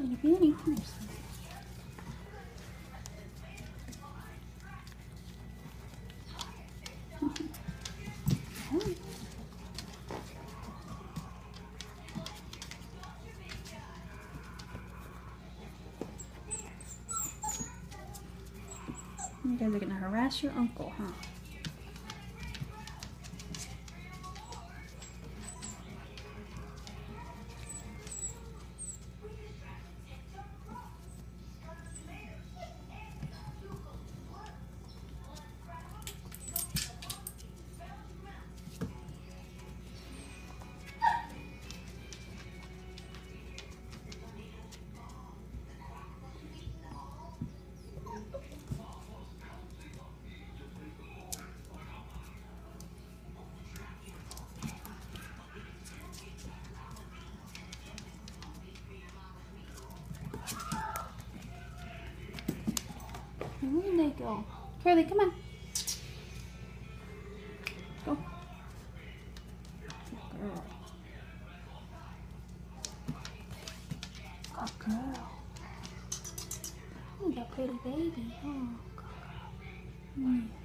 Itty Bitty, come here, son. You guys are gonna harass your uncle, huh? Where did they go? Curly, come on. Go. Good girl. Good girl. Oh, that pretty baby. Oh, God. Yeah.